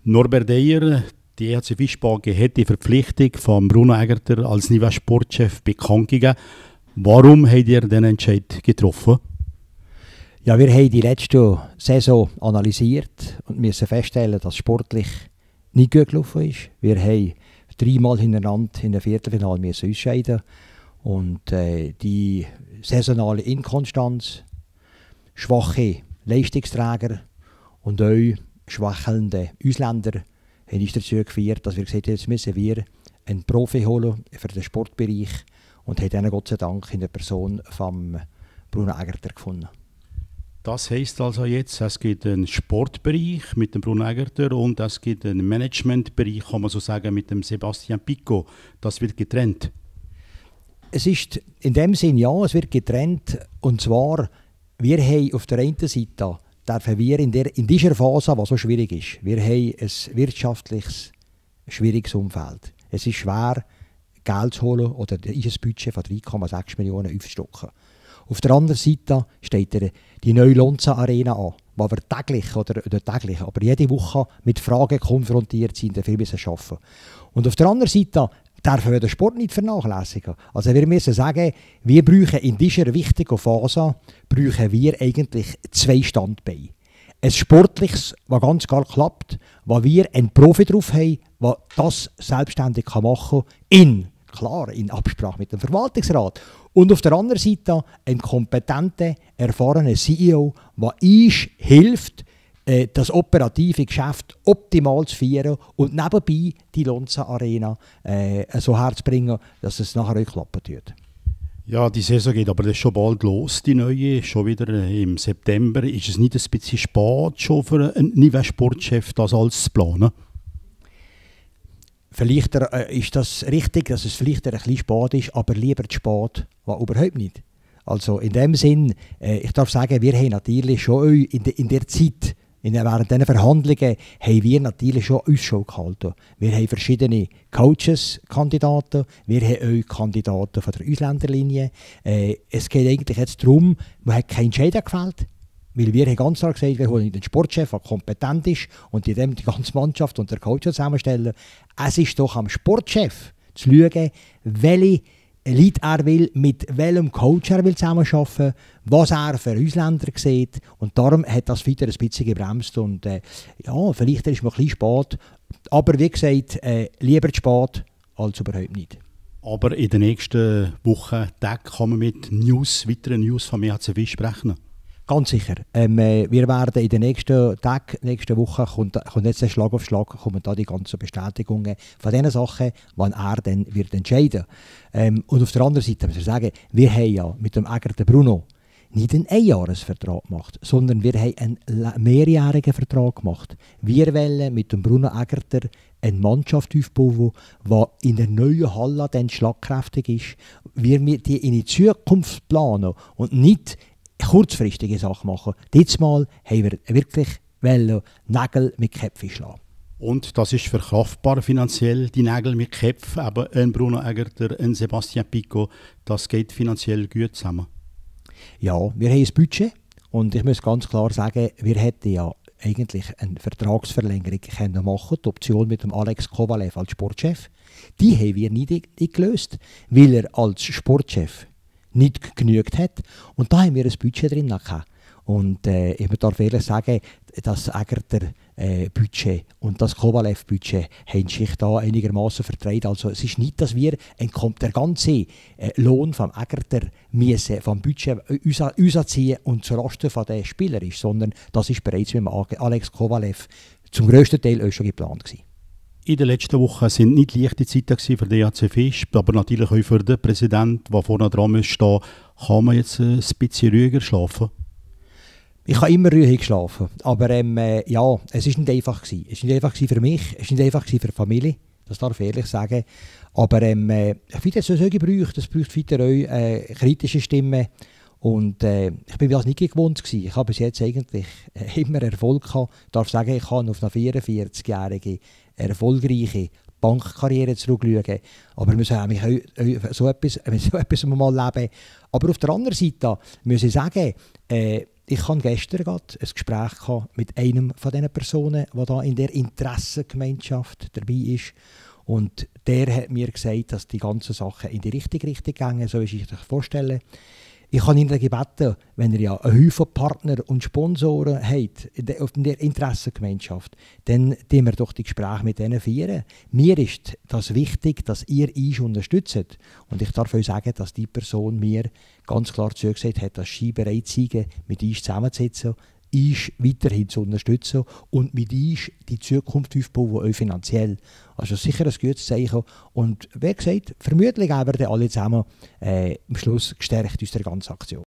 Norbert Eyer, die EHC Wiesbaden hat die Verpflichtung von Bruno Aegerter als neuer Sportchef bekannt gegeben. Warum habt ihr den Entscheid getroffen? Ja, wir haben die letzte Saison analysiert und müssen feststellen, dass sportlich nicht gut gelaufen ist. Wir haben 3-mal hintereinander in der Viertelfinale ausscheiden und die saisonale Inkonstanz, schwache Leistungsträger und auch schwächelnde Ausländer haben uns dazu geführt, dass wir gesagt haben, jetzt müssen wir einen Profi holen für den Sportbereich und haben dann Gott sei Dank in der Person von Bruno Aegerter gefunden. Das heisst also jetzt, es gibt einen Sportbereich mit dem Bruno Aegerter und es gibt einen Managementbereich, kann man so sagen, mit dem Sebastian Picot. Das wird getrennt. Es ist in dem Sinn, ja, es wird getrennt. Und zwar, wir haben auf der einen Seite, dürfen wir in dieser Phase, was so schwierig ist, wir haben ein wirtschaftliches, schwieriges Umfeld. Es ist schwer, Geld zu holen oder ein Budget von 3,6 Millionen aufzustocken. Auf der anderen Seite steht die neue Lonza Arena an, wo wir täglich, aber jede Woche mit Fragen konfrontiert sind, dafür müssen arbeiten. Und auf der anderen Seite dürfen wir den Sport nicht vernachlässigen. Also wir müssen sagen, wir brauchen in dieser wichtigen Phase eigentlich 2 Standbeine. Ein sportliches, was ganz klar klappt, wo wir einen Profi drauf haben, der das selbstständig machen kann, klar, in Absprache mit dem Verwaltungsrat. Und auf der anderen Seite ein kompetenter, erfahrener CEO, der uns hilft, das operative Geschäft optimal zu führen und nebenbei die Lonza Arena so herzubringen, dass es nachher auch klappen wird. Ja, die Saison geht aber schon bald los, die neue, schon wieder im September. Ist es nicht ein bisschen spät schon für einen neuen Sportchef, das alles zu planen? Vielleicht ist das richtig, dass es vielleicht ein bisschen spät ist, aber lieber zu spät war überhaupt nicht. Also in dem Sinn, ich darf sagen, wir haben natürlich schon in der Zeit, während dieser Verhandlungen, haben wir natürlich schon Ausschau gehalten. Wir haben verschiedene Coaches-Kandidaten, wir haben auch Kandidaten von der Ausländerlinie. Es geht eigentlich jetzt darum, man hat keinen Entscheid gefällt. Weil wir haben ganz klar gesagt, wir holen den Sportchef, der kompetent ist und in dem die ganze Mannschaft und der Coach zusammenstellen. Es ist doch am Sportchef zu schauen, welche Leute er will, mit welchem Coach er will zusammenarbeiten, was er für Ausländer sieht. Und darum hat das wieder ein bisschen gebremst. Und ja, vielleicht ist man ein bisschen spät. Aber wie gesagt, lieber zu spät als überhaupt nicht. Aber in den nächsten Wochen, Tagen kann man mit weiteren News vom EHC Wiesbaden sprechen. Ganz sicher. Wir werden in den nächsten Tagen, nächsten Wochen, kommt jetzt Schlag auf Schlag, kommen da die ganzen Bestätigungen von den Sachen, wann er dann wird entscheiden. Und auf der anderen Seite muss ich sagen, wir haben ja mit dem Aegerter Bruno nicht einen Einjahresvertrag gemacht, sondern wir haben einen mehrjährigen Vertrag gemacht. Wir wollen mit dem Bruno Aegerter eine Mannschaft aufbauen, die in der neuen Halle dann schlagkräftig ist. Wir die in die Zukunft planen und nicht kurzfristige Sachen machen. Diesmal haben wir wirklich Nägel mit Köpfen schlagen. Und das ist verkraftbar finanziell, die Nägel mit Köpfen, aber ein Bruno Aegerter, ein Sebastian Picot, das geht finanziell gut zusammen. Ja, wir haben ein Budget und ich muss ganz klar sagen, wir hätten ja eigentlich eine Vertragsverlängerung können machen, die Option mit dem Alex Kovalev als Sportchef. Die haben wir nicht gelöst, weil er als Sportchef nicht genügt hat. Und da haben wir ein Budget drin gehabt. Und ich darf ehrlich sagen, das Aegerter Budget und das Kovalev-Budget haben sich da einigermaßen vertreibt. Also es ist nicht, dass wir der ganze Lohn vom Aegerter vom Budget rausziehen und zulasten von den Spielern ist, sondern das ist bereits mit Alex Kovalev zum grössten Teil auch schon geplant gewesen. In den letzten Wochen sind nicht leichte Zeiten für den EHC Visp, aber natürlich auch für den Präsidenten, der vorne dran stehen. Kann man jetzt ein bisschen ruhiger schlafen? Ich habe immer ruhig geschlafen, aber ja, es war nicht einfach gewesen. Es war nicht einfach für mich, es war nicht einfach für die Familie, das darf ich ehrlich sagen. Aber ich finde, es braucht weiter auch kritische Stimmen. Und ich bin das nicht gewohnt gewesen. Ich habe bis jetzt eigentlich immer Erfolg gehabt. Ich darf sagen, ich kann auf eine 44-jährige erfolgreiche Bankkarriere zurückschauen. Aber wir müssen auch so etwas mal leben. Aber auf der anderen Seite muss ich sagen, Ich hatte gestern gerade ein Gespräch mit einem von diesen Personen, der da in der Interessengemeinschaft dabei ist. Und der hat mir gesagt, dass die ganzen Sachen in die richtige Richtung gehen, so wie ich sich vorstelle. Ich habe ihn gebeten, wenn er ja einen Haufen Partner und Sponsoren hat in der Interessengemeinschaft, dann führen wir doch die Gespräche mit denen führen. Mir ist das wichtig, dass ihr uns unterstützt. Und ich darf euch sagen, dass die Person mir ganz klar zugesagt hat, dass sie bereit sei, mit uns zusammenzusetzen, uns weiterhin zu unterstützen und mit uns die Zukunft aufbauen, auch finanziell. Also sicher ein gutes Zeichen. Und wie gesagt, vermutlich werden wir alle zusammen am Schluss gestärkt aus der ganzen Aktion.